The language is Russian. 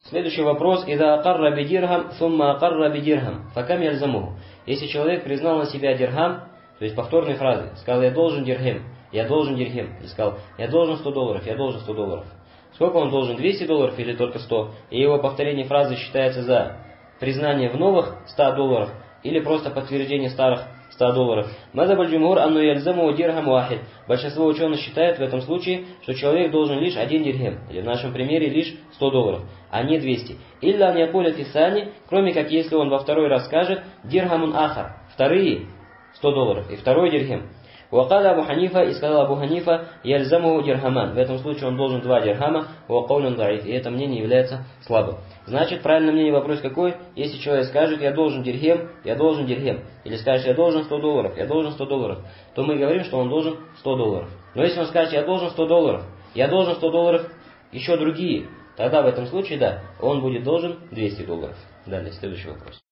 Следующий вопрос. «Ида акарра бидирхам, сумма акарра бидирхам, факам яльзамуху». Если человек признал на себя дирхам, то есть повторные фразы, сказал «я должен дирхем», «я должен дирхем», или сказал «я должен $100», «я должен $100». Сколько он должен, $200 или только 100? И его повторение фразы считается за признание в новых $100 или просто подтверждение старых $100. Мазаб аль-джумхур анну яльзаму дирхам вахид. Большинство ученых считают в этом случае, что человек должен лишь один дирхем, или в нашем примере лишь $100, а не 200. Илля ан якуля фисани, кроме как если он во второй раз скажет дирхамун ахар, вторые $100 и второй дирхем. Вакаля Абу Ханифа, и сказал Абу Ханифа, яльзаму дирхаман. В этом случае он должен 2 дирхама, вакаулюн даиф, и это мнение является слабым. Значит, правильное мнение, вопрос какой? Если человек скажет, я должен дирхем, или скажет, я должен $100, я должен $100, то мы говорим, что он должен $100. Но если он скажет, я должен $100, еще другие, тогда в этом случае, да, он будет должен $200. Далее, следующий вопрос.